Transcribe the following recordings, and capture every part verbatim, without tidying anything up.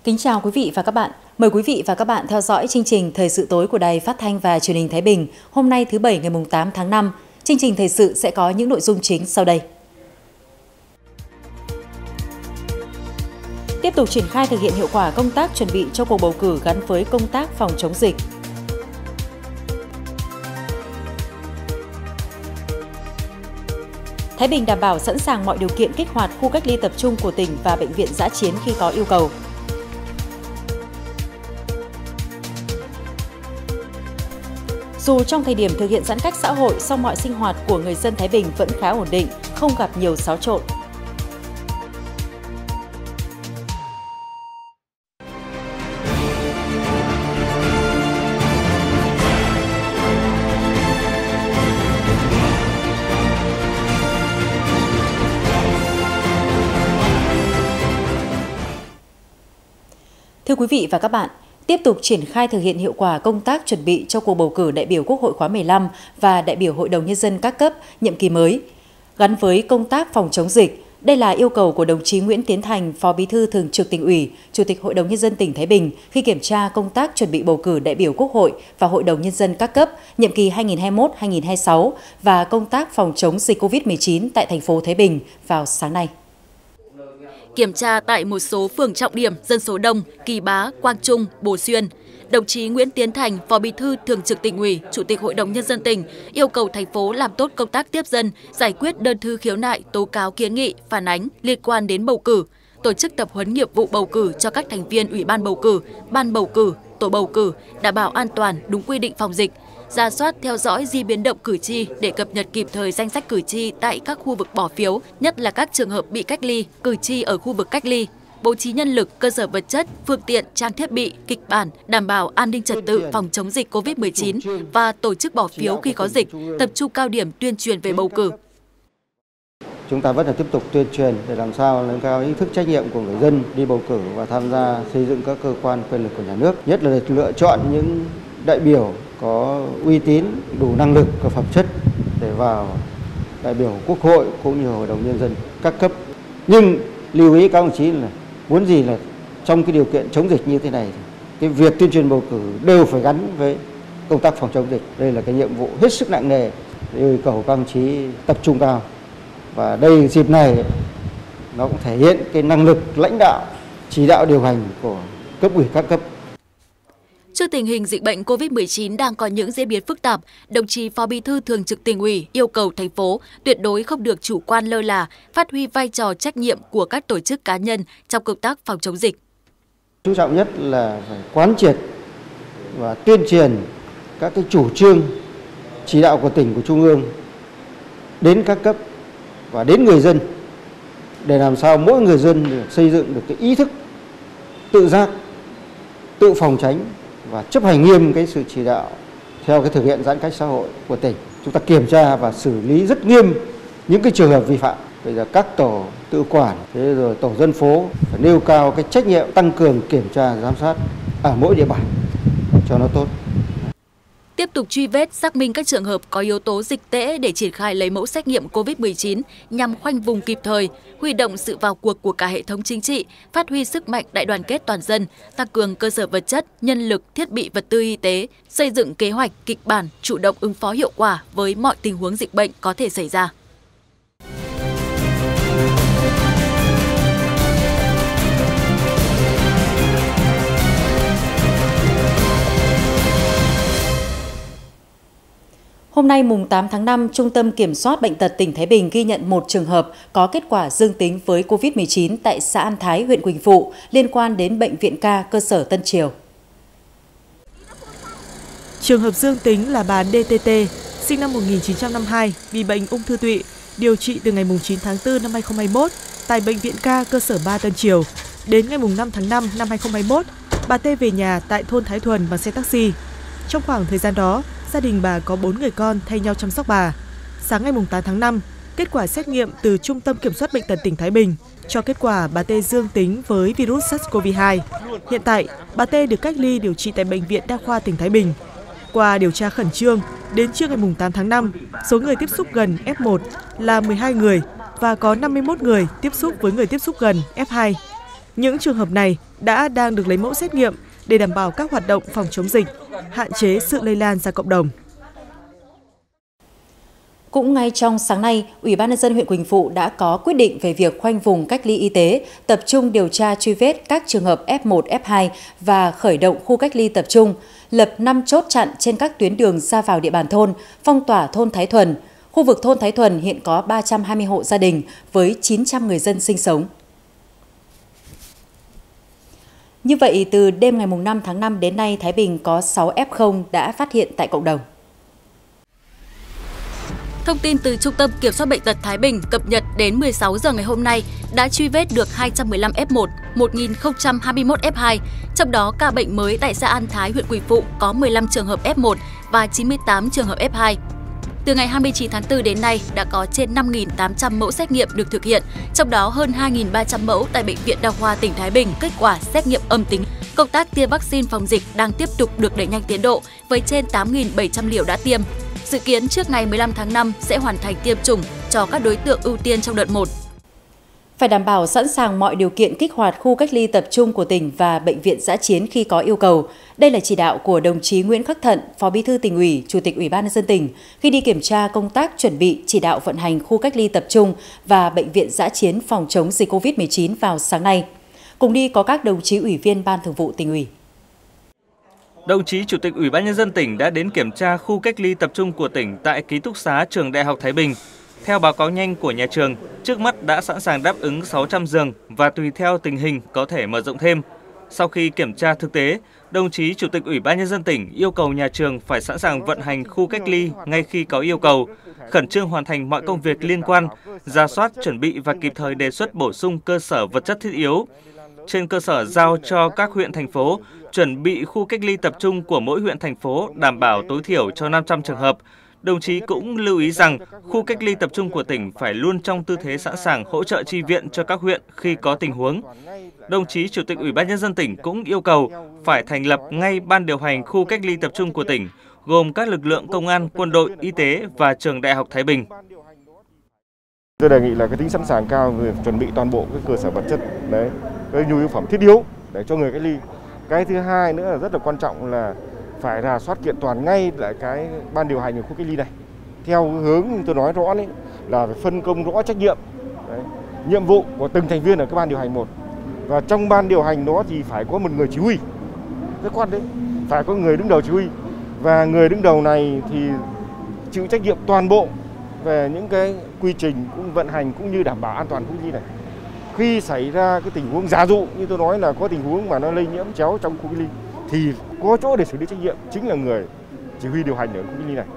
Kính chào quý vị và các bạn. Mời quý vị và các bạn theo dõi chương trình Thời sự tối của Đài Phát thanh và Truyền hình Thái Bình. Hôm nay thứ Bảy ngày tám tháng năm, chương trình thời sự sẽ có những nội dung chính sau đây. Tiếp tục triển khai thực hiện hiệu quả công tác chuẩn bị cho cuộc bầu cử gắn với công tác phòng chống dịch. Thái Bình đảm bảo sẵn sàng mọi điều kiện kích hoạt khu cách ly tập trung của tỉnh và bệnh viện dã chiến khi có yêu cầu. Dù trong thời điểm thực hiện giãn cách xã hội, song mọi sinh hoạt của người dân Thái Bình vẫn khá ổn định, không gặp nhiều xáo trộn. Thưa quý vị và các bạn, tiếp tục triển khai thực hiện hiệu quả công tác chuẩn bị cho cuộc bầu cử đại biểu Quốc hội khóa mười lăm và đại biểu Hội đồng Nhân dân các cấp nhiệm kỳ mới. Gắn với công tác phòng chống dịch, đây là yêu cầu của đồng chí Nguyễn Tiến Thành, Phó Bí thư Thường trực Tỉnh ủy, Chủ tịch Hội đồng Nhân dân tỉnh Thái Bình khi kiểm tra công tác chuẩn bị bầu cử đại biểu Quốc hội và Hội đồng Nhân dân các cấp nhiệm kỳ hai nghìn không trăm hai mươi mốt đến hai nghìn không trăm hai mươi sáu và công tác phòng chống dịch Covid mười chín tại thành phố Thái Bình vào sáng nay. Kiểm tra tại một số phường trọng điểm dân số đông, Kỳ Bá, Quang Trung, Bồ Xuyên, đồng chí Nguyễn Tiến Thành, Phó Bí thư Thường trực Tỉnh ủy, Chủ tịch Hội đồng Nhân dân tỉnh yêu cầu thành phố làm tốt công tác tiếp dân, giải quyết đơn thư khiếu nại, tố cáo kiến nghị, phản ánh liên quan đến bầu cử, tổ chức tập huấn nghiệp vụ bầu cử cho các thành viên Ủy ban bầu cử, ban bầu cử, tổ bầu cử, đảm bảo an toàn, đúng quy định phòng dịch, rà soát theo dõi di biến động cử tri để cập nhật kịp thời danh sách cử tri tại các khu vực bỏ phiếu, nhất là các trường hợp bị cách ly, cử tri ở khu vực cách ly, bố trí nhân lực, cơ sở vật chất, phương tiện, trang thiết bị, kịch bản, đảm bảo an ninh trật tự phòng chống dịch Covid mười chín và tổ chức bỏ phiếu khi có dịch, tập trung cao điểm tuyên truyền về bầu cử. Chúng ta vẫn phải tiếp tục tuyên truyền để làm sao nâng cao ý thức trách nhiệm của người dân đi bầu cử và tham gia xây dựng các cơ quan quyền lực của nhà nước, nhất là để lựa chọn những đại biểu có uy tín, đủ năng lực và phẩm chất để vào đại biểu Quốc hội cũng như Hội đồng Nhân dân các cấp. Nhưng lưu ý các đồng chí là muốn gì là trong cái điều kiện chống dịch như thế này, cái việc tuyên truyền bầu cử đều phải gắn với công tác phòng chống dịch. Đây là cái nhiệm vụ hết sức nặng nề, yêu cầu các đồng chí tập trung cao. Và đây dịp này nó cũng thể hiện cái năng lực lãnh đạo, chỉ đạo điều hành của cấp ủy các cấp. Trước tình hình dịch bệnh Covid mười chín đang có những diễn biến phức tạp, đồng chí Phó Bí thư Thường trực Tỉnh ủy yêu cầu thành phố tuyệt đối không được chủ quan lơ là, phát huy vai trò trách nhiệm của các tổ chức cá nhân trong công tác phòng chống dịch. Chú trọng nhất là phải quán triệt và tuyên truyền các cái chủ trương, chỉ đạo của tỉnh, của trung ương đến các cấp và đến người dân để làm sao mỗi người dân xây dựng được cái ý thức tự giác, tự phòng tránh và chấp hành nghiêm cái sự chỉ đạo theo cái thực hiện giãn cách xã hội của tỉnh. Chúng ta kiểm tra và xử lý rất nghiêm những cái trường hợp vi phạm. Bây giờ các tổ tự quản, thế rồi tổ dân phố phải nêu cao cái trách nhiệm tăng cường kiểm tra giám sát ở mỗi địa bàn cho nó tốt. Tiếp tục truy vết, xác minh các trường hợp có yếu tố dịch tễ để triển khai lấy mẫu xét nghiệm Covid mười chín nhằm khoanh vùng kịp thời, huy động sự vào cuộc của cả hệ thống chính trị, phát huy sức mạnh đại đoàn kết toàn dân, tăng cường cơ sở vật chất, nhân lực, thiết bị vật tư y tế, xây dựng kế hoạch, kịch bản, chủ động ứng phó hiệu quả với mọi tình huống dịch bệnh có thể xảy ra. Hôm nay mùng tám tháng năm, Trung tâm Kiểm soát Bệnh tật tỉnh Thái Bình ghi nhận một trường hợp có kết quả dương tính với Covid mười chín tại xã An Thái, huyện Quỳnh Phụ liên quan đến Bệnh viện Ca cơ sở Tân Triều. Trường hợp dương tính là bà đê tê tê, sinh năm một nghìn chín trăm năm mươi hai, bị bệnh ung thư tụy, điều trị từ ngày chín tháng tư năm hai nghìn không trăm hai mươi mốt tại Bệnh viện Ca cơ sở ba Tân Triều. Đến ngày năm tháng năm năm hai nghìn không trăm hai mươi mốt, bà T về nhà tại thôn Thái Thuần bằng xe taxi. Trong khoảng thời gian đó, gia đình bà có bốn người con thay nhau chăm sóc bà. Sáng ngày tám tháng năm, kết quả xét nghiệm từ Trung tâm Kiểm soát Bệnh tật tỉnh Thái Bình cho kết quả bà T dương tính với virus SARS-xê o vê hai. Hiện tại, bà T được cách ly điều trị tại Bệnh viện Đa khoa tỉnh Thái Bình. Qua điều tra khẩn trương, đến trưa ngày tám tháng năm, số người tiếp xúc gần F một là mười hai người và có năm mươi mốt người tiếp xúc với người tiếp xúc gần F hai. Những trường hợp này đã đang được lấy mẫu xét nghiệm để đảm bảo các hoạt động phòng chống dịch, hạn chế sự lây lan ra cộng đồng. Cũng ngay trong sáng nay, Ủy ban nhân dân huyện Quỳnh Phụ đã có quyết định về việc khoanh vùng cách ly y tế, tập trung điều tra truy vết các trường hợp F một, F hai và khởi động khu cách ly tập trung, lập năm chốt chặn trên các tuyến đường ra vào địa bàn thôn, phong tỏa thôn Thái Thuần. Khu vực thôn Thái Thuần hiện có ba trăm hai mươi hộ gia đình với chín trăm người dân sinh sống. Như vậy, từ đêm ngày năm tháng năm đến nay, Thái Bình có sáu F không đã phát hiện tại cộng đồng. Thông tin từ Trung tâm Kiểm soát Bệnh tật Thái Bình cập nhật đến mười sáu giờ ngày hôm nay đã truy vết được hai trăm mười lăm F một, một nghìn không trăm hai mươi mốt F hai, trong đó ca bệnh mới tại xã An Thái, huyện Quỳnh Phụ có mười lăm trường hợp F một và chín mươi tám trường hợp F hai. Từ ngày hai mươi chín tháng tư đến nay đã có trên năm nghìn tám trăm mẫu xét nghiệm được thực hiện, trong đó hơn hai nghìn ba trăm mẫu tại Bệnh viện Đa khoa tỉnh Thái Bình kết quả xét nghiệm âm tính. Công tác tiêm vaccine phòng dịch đang tiếp tục được đẩy nhanh tiến độ với trên tám nghìn bảy trăm liều đã tiêm. Dự kiến trước ngày mười lăm tháng năm sẽ hoàn thành tiêm chủng cho các đối tượng ưu tiên trong đợt một. Phải đảm bảo sẵn sàng mọi điều kiện kích hoạt khu cách ly tập trung của tỉnh và bệnh viện dã chiến khi có yêu cầu. Đây là chỉ đạo của đồng chí Nguyễn Khắc Thận, Phó Bí thư Tỉnh ủy, Chủ tịch Ủy ban nhân dân tỉnh khi đi kiểm tra công tác chuẩn bị chỉ đạo vận hành khu cách ly tập trung và bệnh viện dã chiến phòng chống dịch Covid mười chín vào sáng nay. Cùng đi có các đồng chí Ủy viên Ban Thường vụ Tỉnh ủy. Đồng chí Chủ tịch Ủy ban nhân dân tỉnh đã đến kiểm tra khu cách ly tập trung của tỉnh tại ký túc xá Trường Đại học Thái Bình. Theo báo cáo nhanh của nhà trường, trước mắt đã sẵn sàng đáp ứng sáu trăm giường và tùy theo tình hình có thể mở rộng thêm. Sau khi kiểm tra thực tế, đồng chí Chủ tịch Ủy ban nhân dân tỉnh yêu cầu nhà trường phải sẵn sàng vận hành khu cách ly ngay khi có yêu cầu, khẩn trương hoàn thành mọi công việc liên quan, rà soát, chuẩn bị và kịp thời đề xuất bổ sung cơ sở vật chất thiết yếu. Trên cơ sở giao cho các huyện, thành phố chuẩn bị khu cách ly tập trung của mỗi huyện, thành phố đảm bảo tối thiểu cho năm trăm trường hợp. Đồng chí cũng lưu ý rằng khu cách ly tập trung của tỉnh phải luôn trong tư thế sẵn sàng hỗ trợ chi viện cho các huyện khi có tình huống. Đồng chí Chủ tịch Ủy ban nhân dân tỉnh cũng yêu cầu phải thành lập ngay ban điều hành khu cách ly tập trung của tỉnh, gồm các lực lượng công an, quân đội, y tế và Trường Đại học Thái Bình. Tôi đề nghị là cái tính sẵn sàng cao về chuẩn bị toàn bộ cái cơ sở vật chất đấy, cái nhu yếu phẩm thiết yếu để cho người cách ly. Cái thứ hai nữa là rất là quan trọng là phải rà soát kiện toàn ngay lại cái ban điều hành của khu cách ly này. Theo hướng tôi nói rõ đấy là phải phân công rõ trách nhiệm, đấy, nhiệm vụ của từng thành viên ở cái ban điều hành một. Và trong ban điều hành đó thì phải có một người chỉ huy, rất quan đấy, phải có người đứng đầu chỉ huy. Và người đứng đầu này thì chịu trách nhiệm toàn bộ về những cái quy trình cũng vận hành cũng như đảm bảo an toàn khu cách ly này. Khi xảy ra cái tình huống giả dụ như tôi nói là có tình huống mà nó lây nhiễm chéo trong khu cách ly thì có chỗ để xử lý trách nhiệm chính là người chỉ huy điều hành ở khu cách ly này.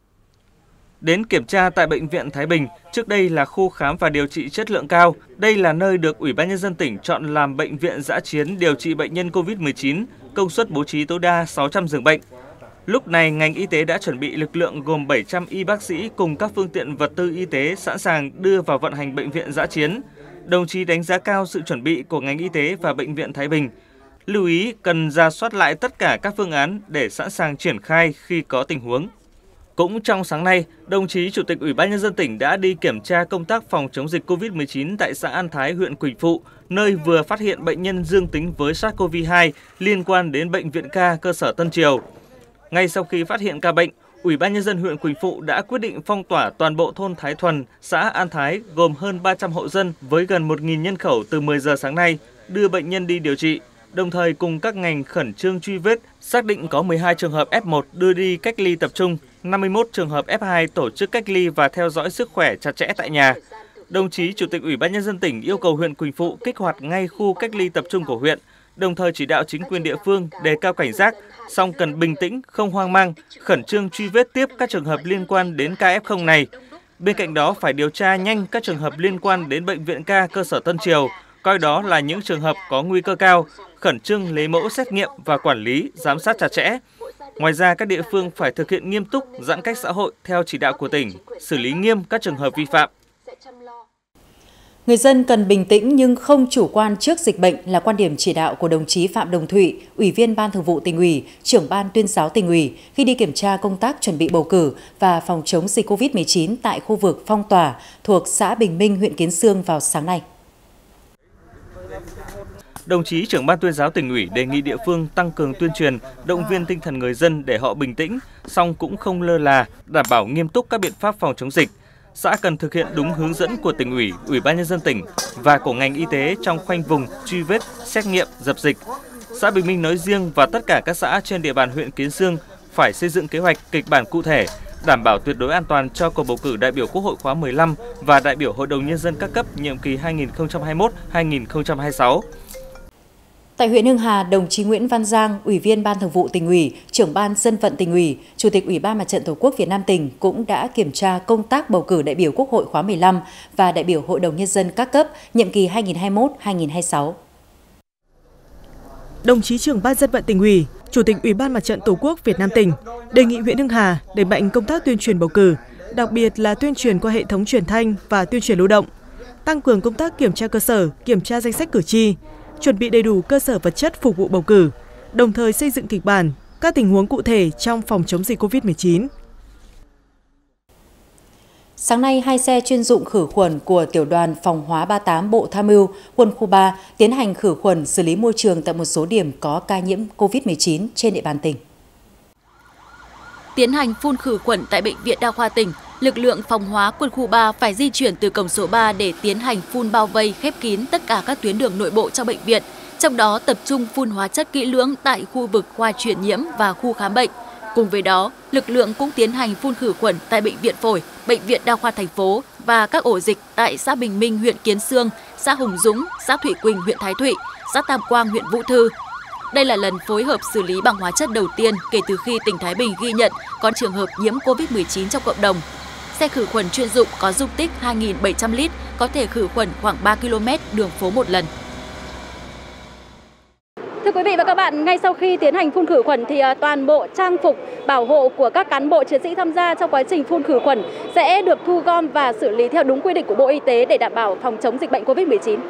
Đến kiểm tra tại Bệnh viện Thái Bình, trước đây là khu khám và điều trị chất lượng cao. Đây là nơi được Ủy ban nhân dân tỉnh chọn làm bệnh viện dã chiến điều trị bệnh nhân Covid mười chín, công suất bố trí tối đa sáu trăm giường bệnh. Lúc này, ngành y tế đã chuẩn bị lực lượng gồm bảy trăm y bác sĩ cùng các phương tiện vật tư y tế sẵn sàng đưa vào vận hành bệnh viện dã chiến. Đồng chí đánh giá cao sự chuẩn bị của ngành y tế và Bệnh viện Thái Bình. Lưu ý cần rà soát lại tất cả các phương án để sẵn sàng triển khai khi có tình huống. Cũng trong sáng nay, đồng chí Chủ tịch Ủy ban nhân dân tỉnh đã đi kiểm tra công tác phòng chống dịch Covid mười chín tại xã An Thái, huyện Quỳnh Phụ, nơi vừa phát hiện bệnh nhân dương tính với SARS-xê o vê hai liên quan đến Bệnh viện Ca cơ sở Tân Triều. Ngay sau khi phát hiện ca bệnh, Ủy ban nhân dân huyện Quỳnh Phụ đã quyết định phong tỏa toàn bộ thôn Thái Thuần, xã An Thái gồm hơn ba trăm hộ dân với gần một nghìn nhân khẩu từ mười giờ sáng nay, đưa bệnh nhân đi điều trị, đồng thời cùng các ngành khẩn trương truy vết, xác định có mười hai trường hợp F một đưa đi cách ly tập trung, năm mươi mốt trường hợp F hai tổ chức cách ly và theo dõi sức khỏe chặt chẽ tại nhà. Đồng chí Chủ tịch Ủy ban nhân dân tỉnh yêu cầu huyện Quỳnh Phụ kích hoạt ngay khu cách ly tập trung của huyện, đồng thời chỉ đạo chính quyền địa phương đề cao cảnh giác, song cần bình tĩnh, không hoang mang, khẩn trương truy vết tiếp các trường hợp liên quan đến ca F không này. Bên cạnh đó phải điều tra nhanh các trường hợp liên quan đến Bệnh viện Ca cơ sở Tân Triều, coi đó là những trường hợp có nguy cơ cao, khẩn trương lấy mẫu xét nghiệm và quản lý, giám sát chặt chẽ. Ngoài ra, các địa phương phải thực hiện nghiêm túc giãn cách xã hội theo chỉ đạo của tỉnh, xử lý nghiêm các trường hợp vi phạm. Người dân cần bình tĩnh nhưng không chủ quan trước dịch bệnh là quan điểm chỉ đạo của đồng chí Phạm Đồng Thụy, Ủy viên Ban Thường vụ Tỉnh ủy, Trưởng ban Tuyên giáo Tỉnh ủy khi đi kiểm tra công tác chuẩn bị bầu cử và phòng chống dịch Covid mười chín tại khu vực phong tỏa thuộc xã Bình Minh, huyện Kiến Xương vào sáng nay. Đồng chí trưởng ban tuyên giáo Tỉnh ủy đề nghị địa phương tăng cường tuyên truyền, động viên tinh thần người dân để họ bình tĩnh, song cũng không lơ là, đảm bảo nghiêm túc các biện pháp phòng chống dịch. Xã cần thực hiện đúng hướng dẫn của Tỉnh ủy, Ủy ban Nhân dân tỉnh và của ngành y tế trong khoanh vùng, truy vết, xét nghiệm, dập dịch. Xã Bình Minh nói riêng và tất cả các xã trên địa bàn huyện Kiến Xương phải xây dựng kế hoạch, kịch bản cụ thể, đảm bảo tuyệt đối an toàn cho cuộc bầu cử đại biểu Quốc hội khóa mười lăm và đại biểu Hội đồng Nhân dân các cấp nhiệm kỳ hai nghìn không trăm hai mươi mốt đến hai nghìn không trăm hai mươi sáu. Tại huyện Hưng Hà, đồng chí Nguyễn Văn Giang, Ủy viên Ban Thường vụ Tỉnh ủy, Trưởng ban Dân vận Tỉnh ủy, Chủ tịch Ủy ban Mặt trận Tổ quốc Việt Nam tỉnh cũng đã kiểm tra công tác bầu cử đại biểu Quốc hội khóa mười lăm và đại biểu Hội đồng Nhân dân các cấp nhiệm kỳ hai nghìn không trăm hai mươi mốt đến hai nghìn không trăm hai mươi sáu. Đồng chí Trưởng ban Dân vận Tỉnh ủy, Chủ tịch Ủy ban Mặt trận Tổ quốc Việt Nam tỉnh đề nghị huyện Hưng Hà đẩy mạnh công tác tuyên truyền bầu cử, đặc biệt là tuyên truyền qua hệ thống truyền thanh và tuyên truyền lưu động, tăng cường công tác kiểm tra cơ sở, kiểm tra danh sách cử tri, chuẩn bị đầy đủ cơ sở vật chất phục vụ bầu cử, đồng thời xây dựng kịch bản, các tình huống cụ thể trong phòng chống dịch Covid mười chín. Sáng nay, hai xe chuyên dụng khử khuẩn của Tiểu đoàn Phòng hóa ba mươi tám Bộ Tham mưu, Quân khu ba tiến hành khử khuẩn xử lý môi trường tại một số điểm có ca nhiễm Covid mười chín trên địa bàn tỉnh. Tiến hành phun khử khuẩn tại Bệnh viện Đa khoa tỉnh, lực lượng phòng hóa Quân khu ba phải di chuyển từ cổng số ba để tiến hành phun bao vây khép kín tất cả các tuyến đường nội bộ trong bệnh viện, trong đó tập trung phun hóa chất kỹ lưỡng tại khu vực khoa truyền nhiễm và khu khám bệnh. Cùng với đó, lực lượng cũng tiến hành phun khử khuẩn tại Bệnh viện Phổi, Bệnh viện Đa khoa thành phố và các ổ dịch tại xã Bình Minh, huyện Kiến Xương, xã Hùng Dũng, xã Thụy Quỳnh, huyện Thái Thụy, xã Tam Quang, huyện Vũ Thư. Đây là lần phối hợp xử lý bằng hóa chất đầu tiên kể từ khi tỉnh Thái Bình ghi nhận có trường hợp nhiễm Covid mười chín trong cộng đồng. Xe khử khuẩn chuyên dụng có dung tích hai nghìn bảy trăm lít, có thể khử khuẩn khoảng ba ki lô mét đường phố một lần. Thưa quý vị và các bạn, ngay sau khi tiến hành phun khử khuẩn thì toàn bộ trang phục bảo hộ của các cán bộ chiến sĩ tham gia trong quá trình phun khử khuẩn sẽ được thu gom và xử lý theo đúng quy định của Bộ Y tế để đảm bảo phòng chống dịch bệnh Covid mười chín.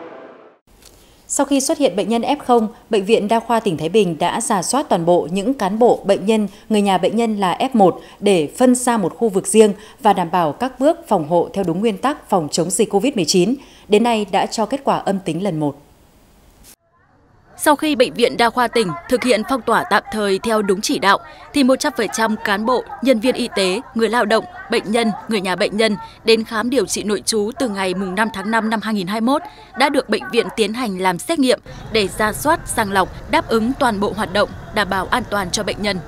Sau khi xuất hiện bệnh nhân ép không, Bệnh viện Đa khoa tỉnh Thái Bình đã rà soát toàn bộ những cán bộ, bệnh nhân, người nhà bệnh nhân là ép một để phân ra một khu vực riêng và đảm bảo các bước phòng hộ theo đúng nguyên tắc phòng chống dịch Covid mười chín. Đến nay đã cho kết quả âm tính lần một. Sau khi Bệnh viện Đa khoa tỉnh thực hiện phong tỏa tạm thời theo đúng chỉ đạo, thì một trăm phần trăm cán bộ, nhân viên y tế, người lao động, bệnh nhân, người nhà bệnh nhân đến khám điều trị nội trú từ ngày năm tháng năm năm hai nghìn không trăm hai mươi mốt đã được bệnh viện tiến hành làm xét nghiệm để rà soát, sàng lọc, đáp ứng toàn bộ hoạt động, đảm bảo an toàn cho bệnh nhân.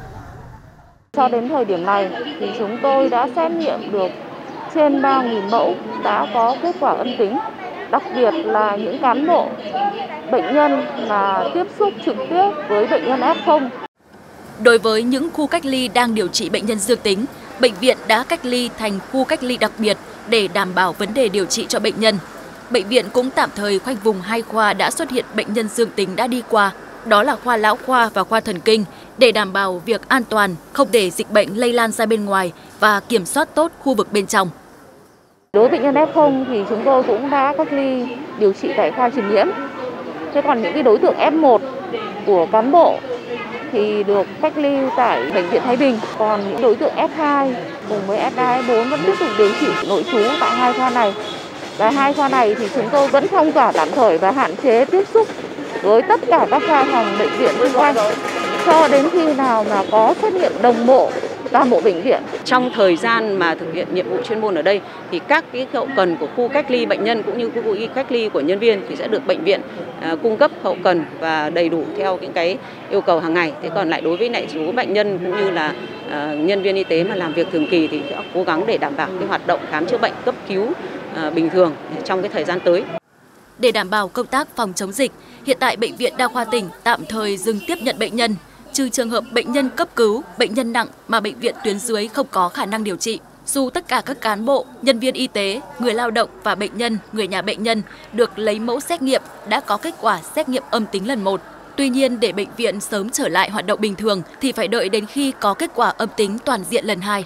Cho đến thời điểm này thì chúng tôi đã xét nghiệm được trên ba nghìn mẫu đã có kết quả âm tính. Đặc biệt là những cán bộ, bệnh nhân mà tiếp xúc trực tiếp với bệnh nhân ép không. Đối với những khu cách ly đang điều trị bệnh nhân dương tính, bệnh viện đã cách ly thành khu cách ly đặc biệt để đảm bảo vấn đề điều trị cho bệnh nhân. Bệnh viện cũng tạm thời khoanh vùng hai khoa đã xuất hiện bệnh nhân dương tính đã đi qua, đó là khoa lão khoa và khoa thần kinh, để đảm bảo việc an toàn, không để dịch bệnh lây lan ra bên ngoài và kiểm soát tốt khu vực bên trong. Đối với bệnh nhân ép không thì chúng tôi cũng đã cách ly điều trị tại khoa truyền nhiễm. Thế còn những cái đối tượng ép một của cán bộ thì được cách ly tại Bệnh viện Thái Bình. Còn những đối tượng ép hai cùng với ép ba, ép bốn vẫn tiếp tục điều trị nội trú tại hai khoa này. Và hai khoa này thì chúng tôi vẫn phong tỏa tạm thời và hạn chế tiếp xúc với tất cả các khoa phòng bệnh viện xung quanh cho đến khi nào mà có xét nghiệm đồng bộ toàn bộ bệnh viện. Trong thời gian mà thực hiện nhiệm vụ chuyên môn ở đây thì các cái hậu cần của khu cách ly bệnh nhân cũng như khu cách ly của nhân viên thì sẽ được bệnh viện uh, cung cấp hậu cần và đầy đủ theo những cái yêu cầu hàng ngày. Thế còn lại đối với lại số bệnh nhân cũng như là uh, nhân viên y tế mà làm việc thường kỳ thì sẽ cố gắng để đảm bảo cái hoạt động khám chữa bệnh cấp cứu uh, bình thường trong cái thời gian tới. Để đảm bảo công tác phòng chống dịch, hiện tại Bệnh viện Đa khoa tỉnh tạm thời dừng tiếp nhận bệnh nhân, trừ trường hợp bệnh nhân cấp cứu, bệnh nhân nặng mà bệnh viện tuyến dưới không có khả năng điều trị. Dù tất cả các cán bộ, nhân viên y tế, người lao động và bệnh nhân, người nhà bệnh nhân được lấy mẫu xét nghiệm đã có kết quả xét nghiệm âm tính lần một. Tuy nhiên, để bệnh viện sớm trở lại hoạt động bình thường thì phải đợi đến khi có kết quả âm tính toàn diện lần hai.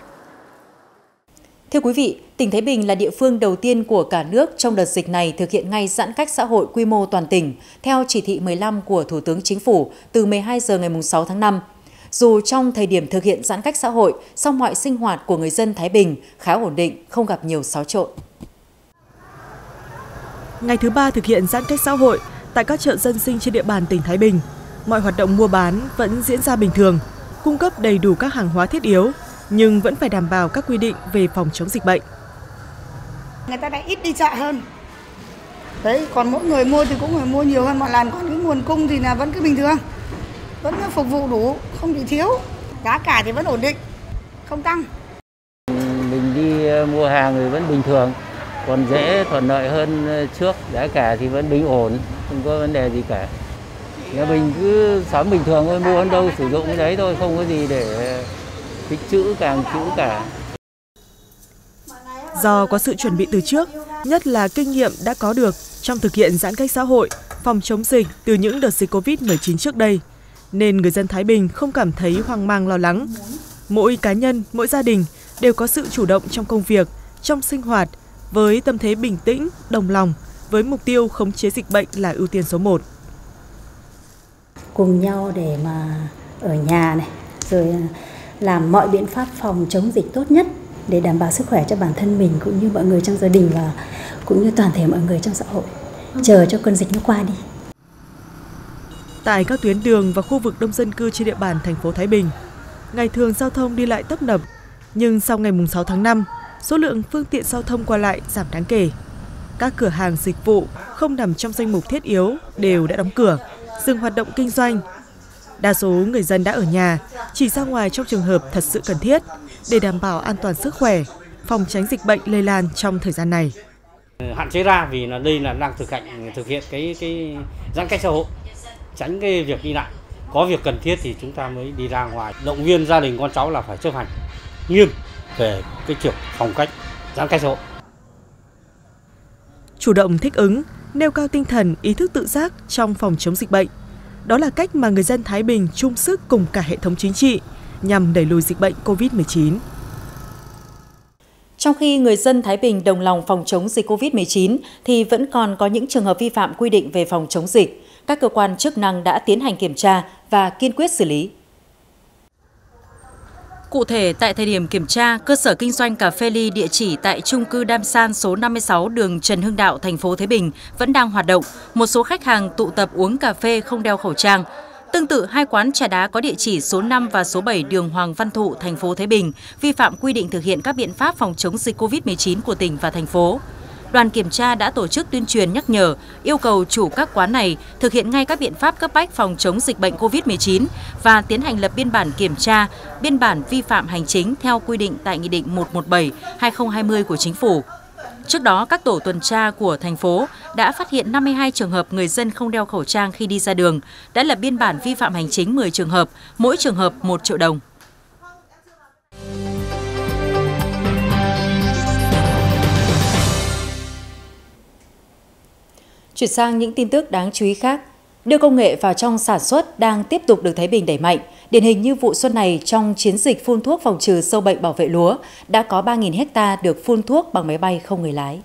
Thưa quý vị, tỉnh Thái Bình là địa phương đầu tiên của cả nước trong đợt dịch này thực hiện ngay giãn cách xã hội quy mô toàn tỉnh theo chỉ thị mười lăm của Thủ tướng Chính phủ từ mười hai giờ ngày sáu tháng năm. Dù trong thời điểm thực hiện giãn cách xã hội, song mọi sinh hoạt của người dân Thái Bình khá ổn định, không gặp nhiều xáo trộn. Ngày thứ ba thực hiện giãn cách xã hội, Tại các chợ dân sinh trên địa bàn tỉnh Thái Bình, mọi hoạt động mua bán vẫn diễn ra bình thường, cung cấp đầy đủ các hàng hóa thiết yếu, nhưng vẫn phải đảm bảo các quy định về phòng chống dịch bệnh. Người ta đã ít đi chợ hơn. Đấy, còn mỗi người mua thì cũng phải mua nhiều hơn mọi lần, còn cái nguồn cung thì là vẫn cứ bình thường. Vẫn phục vụ đủ, không bị thiếu. Giá cả thì vẫn ổn định, không tăng. Mình đi mua hàng thì vẫn bình thường, còn dễ thuận lợi hơn trước, giá cả thì vẫn bình ổn, không có vấn đề gì cả. Nhà mình cứ sống bình thường thôi, mua ở đâu sử dụng cái đấy thôi, không có gì để tích trữ càng trữ cả. Do có sự chuẩn bị từ trước, nhất là kinh nghiệm đã có được trong thực hiện giãn cách xã hội, phòng chống dịch từ những đợt dịch Covid mười chín trước đây, nên người dân Thái Bình không cảm thấy hoang mang lo lắng. Mỗi cá nhân, mỗi gia đình đều có sự chủ động trong công việc, trong sinh hoạt, với tâm thế bình tĩnh, đồng lòng, với mục tiêu khống chế dịch bệnh là ưu tiên số một. Cùng nhau để mà ở nhà này, rồi làm mọi biện pháp phòng chống dịch tốt nhất để đảm bảo sức khỏe cho bản thân mình cũng như mọi người trong gia đình và cũng như toàn thể mọi người trong xã hội. Chờ cho cơn dịch nó qua đi. Tại các tuyến đường và khu vực đông dân cư trên địa bàn thành phố Thái Bình, ngày thường giao thông đi lại tấp nập, nhưng sau ngày sáu tháng năm, số lượng phương tiện giao thông qua lại giảm đáng kể. Các cửa hàng dịch vụ không nằm trong danh mục thiết yếu đều đã đóng cửa, dừng hoạt động kinh doanh. Đa số người dân đã ở nhà, chỉ ra ngoài trong trường hợp thật sự cần thiết để đảm bảo an toàn sức khỏe, phòng tránh dịch bệnh lây lan trong thời gian này. Hạn chế ra vì là đây là đang thực hành thực hiện cái cái giãn cách xã hội, tránh cái việc đi lại. Có việc cần thiết thì chúng ta mới đi ra ngoài. Động viên gia đình con cháu là phải chấp hành nghiêm về cái việc phòng cách giãn cách xã hội. Chủ động thích ứng, nêu cao tinh thần ý thức tự giác trong phòng chống dịch bệnh. Đó là cách mà người dân Thái Bình chung sức cùng cả hệ thống chính trị nhằm đẩy lùi dịch bệnh Covid mười chín. Trong khi người dân Thái Bình đồng lòng phòng chống dịch Covid mười chín thì vẫn còn có những trường hợp vi phạm quy định về phòng chống dịch. Các cơ quan chức năng đã tiến hành kiểm tra và kiên quyết xử lý. Cụ thể, tại thời điểm kiểm tra, cơ sở kinh doanh cà phê ly địa chỉ tại chung cư Đam San số năm mươi sáu đường Trần Hưng Đạo, thành phố Thái Bình vẫn đang hoạt động. Một số khách hàng tụ tập uống cà phê không đeo khẩu trang. Tương tự, hai quán trà đá có địa chỉ số năm và số bảy đường Hoàng Văn Thụ, thành phố Thái Bình vi phạm quy định thực hiện các biện pháp phòng chống dịch Covid mười chín của tỉnh và thành phố. Đoàn kiểm tra đã tổ chức tuyên truyền nhắc nhở, yêu cầu chủ các quán này thực hiện ngay các biện pháp cấp bách phòng chống dịch bệnh Covid mười chín và tiến hành lập biên bản kiểm tra, biên bản vi phạm hành chính theo quy định tại Nghị định một trăm mười bảy trên hai nghìn không trăm hai mươi của Chính phủ. Trước đó, các tổ tuần tra của thành phố đã phát hiện năm mươi hai trường hợp người dân không đeo khẩu trang khi đi ra đường, đã lập biên bản vi phạm hành chính mười trường hợp, mỗi trường hợp một triệu đồng. Chuyển sang những tin tức đáng chú ý khác. Đưa công nghệ vào trong sản xuất đang tiếp tục được Thái Bình đẩy mạnh. Điển hình như vụ xuân này, trong chiến dịch phun thuốc phòng trừ sâu bệnh bảo vệ lúa, đã có ba nghìn ha được phun thuốc bằng máy bay không người lái.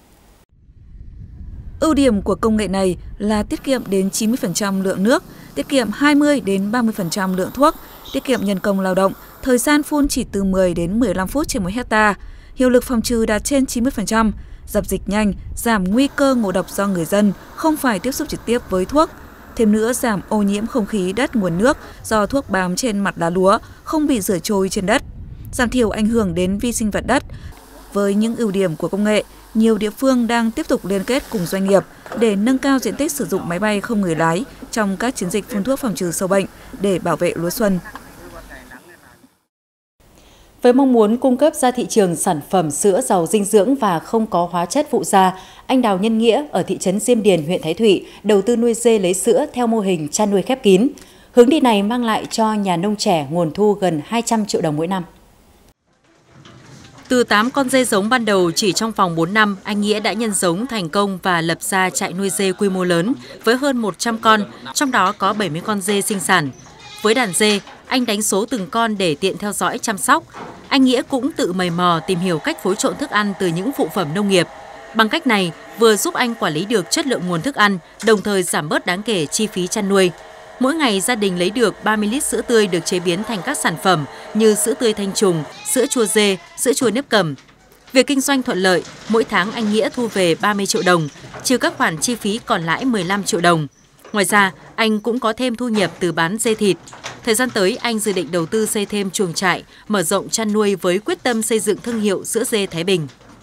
Ưu điểm của công nghệ này là tiết kiệm đến chín mươi phần trăm lượng nước, tiết kiệm hai mươi đến ba mươi phần trăm lượng thuốc, tiết kiệm nhân công lao động, thời gian phun chỉ từ mười đến mười lăm phút trên một hecta, hiệu lực phòng trừ đạt trên chín mươi phần trăm, dập dịch nhanh, giảm nguy cơ ngộ độc do người dân không phải tiếp xúc trực tiếp với thuốc. Thêm nữa, giảm ô nhiễm không khí đất nguồn nước do thuốc bám trên mặt lá lúa, không bị rửa trôi trên đất, giảm thiểu ảnh hưởng đến vi sinh vật đất. Với những ưu điểm của công nghệ, nhiều địa phương đang tiếp tục liên kết cùng doanh nghiệp để nâng cao diện tích sử dụng máy bay không người lái trong các chiến dịch phun thuốc phòng trừ sâu bệnh để bảo vệ lúa xuân. Với mong muốn cung cấp ra thị trường sản phẩm sữa giàu dinh dưỡng và không có hóa chất phụ gia, anh Đào Nhân Nghĩa ở thị trấn Diêm Điền, huyện Thái Thụy đầu tư nuôi dê lấy sữa theo mô hình chăn nuôi khép kín. Hướng đi này mang lại cho nhà nông trẻ nguồn thu gần hai trăm triệu đồng mỗi năm. Từ tám con dê giống ban đầu chỉ trong vòng bốn năm, anh Nghĩa đã nhân giống thành công và lập ra trại nuôi dê quy mô lớn với hơn một trăm con, trong đó có bảy mươi con dê sinh sản. Với đàn dê, anh đánh số từng con để tiện theo dõi chăm sóc. Anh Nghĩa cũng tự mày mò tìm hiểu cách phối trộn thức ăn từ những phụ phẩm nông nghiệp. Bằng cách này, vừa giúp anh quản lý được chất lượng nguồn thức ăn, đồng thời giảm bớt đáng kể chi phí chăn nuôi. Mỗi ngày, gia đình lấy được ba mươi lít sữa tươi được chế biến thành các sản phẩm như sữa tươi thanh trùng, sữa chua dê, sữa chua nếp cầm. Việc kinh doanh thuận lợi, mỗi tháng anh Nghĩa thu về ba mươi triệu đồng, trừ các khoản chi phí còn lãi mười lăm triệu đồng. Ngoài ra, anh cũng có thêm thu nhập từ bán dê thịt. Thời gian tới, anh dự định đầu tư xây thêm chuồng trại, mở rộng chăn nuôi với quyết tâm xây dựng thương hiệu sữa dê Thái Bình.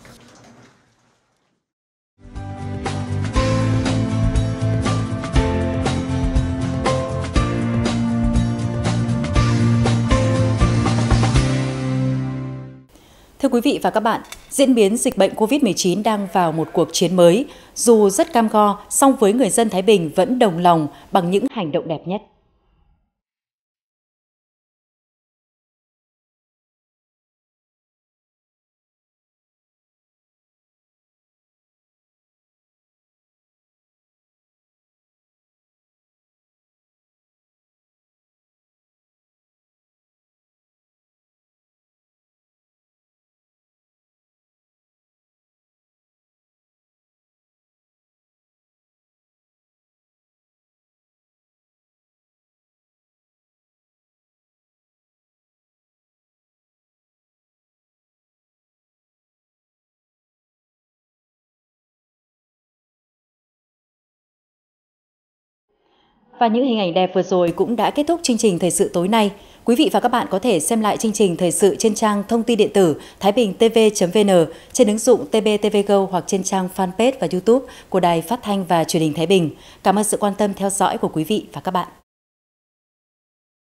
Thưa quý vị và các bạn, diễn biến dịch bệnh Covid mười chín đang vào một cuộc chiến mới. Dù rất cam go, song với người dân Thái Bình vẫn đồng lòng bằng những hành động đẹp nhất. Và những hình ảnh đẹp vừa rồi cũng đã kết thúc chương trình Thời sự tối nay. Quý vị và các bạn có thể xem lại chương trình Thời sự trên trang thông tin điện tử thái bình t v chấm v n, trên ứng dụng T B T V Go hoặc trên trang fanpage và YouTube của Đài Phát thanh và Truyền hình Thái Bình. Cảm ơn sự quan tâm theo dõi của quý vị và các bạn.